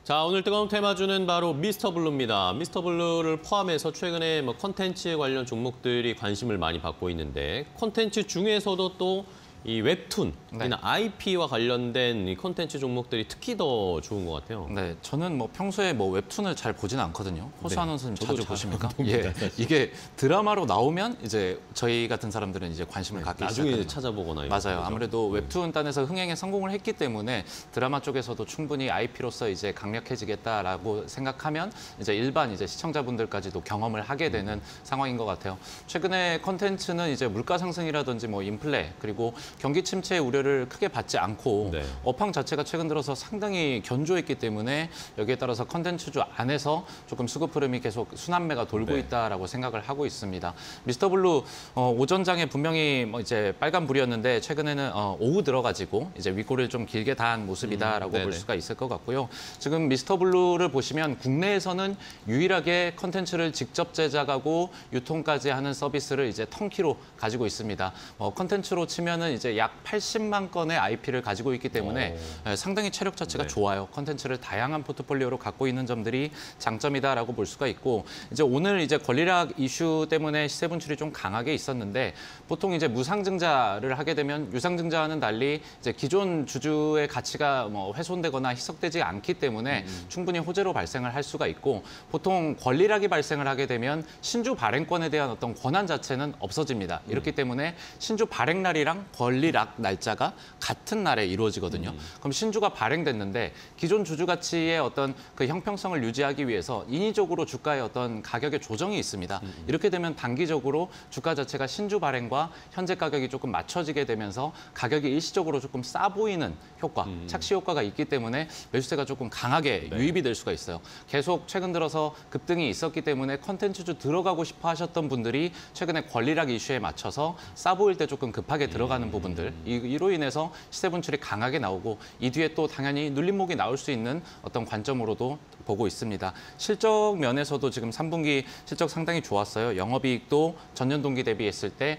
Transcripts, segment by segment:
자, 오늘 뜨거운 테마주는 바로 미스터블루입니다. 미스터블루를 포함해서 최근에 콘텐츠에 관련 종목들이 관심을 많이 받고 있는데 콘텐츠 중에서도 또 이 웹툰이나 IP와 관련된 이 콘텐츠 종목들이 특히 더 좋은 것 같아요. 네, 저는 평소에 웹툰을 잘 보지는 않거든요. 호수 아나운서님 자주 보십니까? 봅니다, 예, 이게 드라마로 나오면 이제 저희 같은 사람들은 이제 관심을 갖기 나중에 시작합니다. 찾아보거나 맞아요. 아무래도 웹툰 단에서 흥행에 성공을 했기 때문에 드라마 쪽에서도 충분히 IP로서 이제 강력해지겠다라고 생각하면 이제 일반 이제 시청자분들까지도 경험을 하게 되는 상황인 것 같아요. 최근에 콘텐츠는 이제 물가 상승이라든지 인플레 그리고 경기 침체 우려를 크게 받지 않고 업황 자체가 최근 들어서 상당히 견조했기 때문에 여기에 따라서 콘텐츠주 안에서 조금 수급 흐름이 계속 순환매가 돌고 있다라고 생각을 하고 있습니다. 미스터블루 오전장에 분명히 이제 빨간불이었는데 최근에는 오후 들어가지고 이제 윗골을 좀 길게 단 모습이다라고 볼 수가 있을 것 같고요. 지금 미스터블루를 보시면 국내에서는 유일하게 콘텐츠를 직접 제작하고 유통까지 하는 서비스를 이제 턴키로 가지고 있습니다. 콘텐츠로 치면은 이제 약 80만 건의 IP를 가지고 있기 때문에 상당히 체력 자체가 좋아요. 콘텐츠를 다양한 포트폴리오로 갖고 있는 점들이 장점이다라고 볼 수가 있고 이제 오늘 이제 권리락 이슈 때문에 시세 분출이 좀 강하게 있었는데 보통 이제 무상증자를 하게 되면 유상증자와는 달리 이제 기존 주주의 가치가 훼손되거나 희석되지 않기 때문에 충분히 호재로 발생을 할 수가 있고 보통 권리락이 발생을 하게 되면 신주 발행권에 대한 어떤 권한 자체는 없어집니다. 이렇기 때문에 신주 발행 날이랑 권리락 날짜가 같은 날에 이루어지거든요. 그럼 신주가 발행됐는데 기존 주주 가치의 어떤 그 형평성을 유지하기 위해서 인위적으로 주가의 어떤 가격의 조정이 있습니다. 이렇게 되면 단기적으로 주가 자체가 신주 발행과 현재 가격이 조금 맞춰지게 되면서 가격이 일시적으로 조금 싸 보이는 효과, 착시 효과가 있기 때문에 매수세가 조금 강하게 유입이 될 수가 있어요. 계속 최근 들어서 급등이 있었기 때문에 콘텐츠주 들어가고 싶어 하셨던 분들이 최근에 권리락 이슈에 맞춰서 싸 보일 때 조금 급하게 들어가는 부분들 이로 인해서 시세 분출이 강하게 나오고 이 뒤에 또 당연히 눌림목이 나올 수 있는 어떤 관점으로도 보고 있습니다. 실적 면에서도 지금 3분기 실적 상당히 좋았어요. 영업이익도 전년 동기 대비했을 때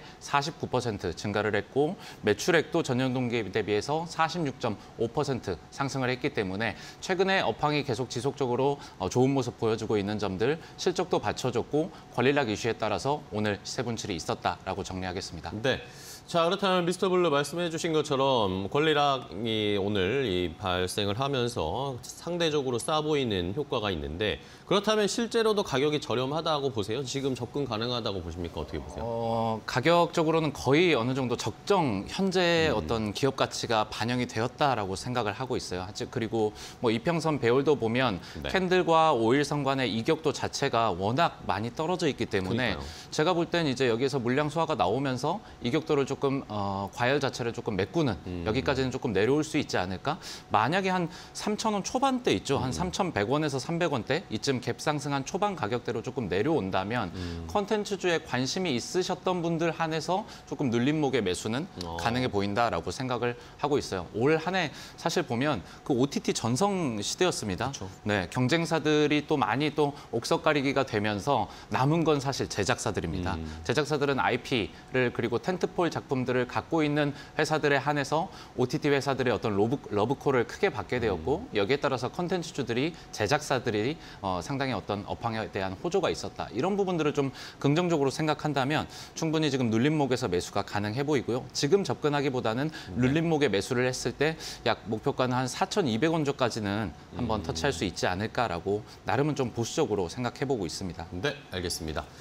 49% 증가를 했고 매출액도 전년 동기 대비해서 46.5% 상승을 했기 때문에 최근에 업황이 계속 지속적으로 좋은 모습 보여주고 있는 점들 실적도 받쳐줬고 권리락 이슈에 따라서 오늘 시세 분출이 있었다라고 정리하겠습니다. 네. 자, 그렇다면 미스터블루 말씀해 주신 것처럼 권리락이 오늘 발생을 하면서 상대적으로 싸 보이는 효과가 있는데 그렇다면 실제로도 가격이 저렴하다고 보세요? 지금 접근 가능하다고 보십니까? 어떻게 보세요? 가격적으로는 거의 어느 정도 적정 현재 어떤 기업 가치가 반영이 되었다라고 생각을 하고 있어요. 그리고 이평선 배열도 보면 캔들과 오일선 간의 이격도 자체가 워낙 많이 떨어져 있기 때문에 그러니까요. 제가 볼 땐 이제 여기에서 물량 소화가 나오면서 이격도를 조금 과열 자체를 조금 메꾸는 여기까지는 조금 내려올 수 있지 않을까? 만약에 한 3,000원 초반대 있죠. 한 3,100원에서 300원대 이쯤 갭 상승한 초반 가격대로 조금 내려온다면 콘텐츠주에 관심이 있으셨던 분들 한해서 조금 눌림목의 매수는 가능해 보인다라고 생각을 하고 있어요. 올 한 해 사실 보면 그 OTT 전성 시대였습니다. 그렇죠. 네, 경쟁사들이 또 많이 또 옥석가리기가 되면서 남은 건 사실 제작사들입니다. 제작사들은 IP를 그리고 텐트폴 작품들을 갖고 있는 회사들에 한해서 OTT 회사들의 어떤 러브콜을 크게 받게 되었고 여기에 따라서 콘텐츠주들이 제작사들이 상당히 어떤 업황에 대한 호조가 있었다. 이런 부분들을 좀 긍정적으로 생각한다면 충분히 지금 눌림목에서 매수가 가능해 보이고요. 지금 접근하기보다는 눌림목에 매수를 했을 때 약 목표가는 한 4,200원 조까지는 한번 터치할 수 있지 않을까라고 나름은 좀 보수적으로 생각해 보고 있습니다. 네, 알겠습니다.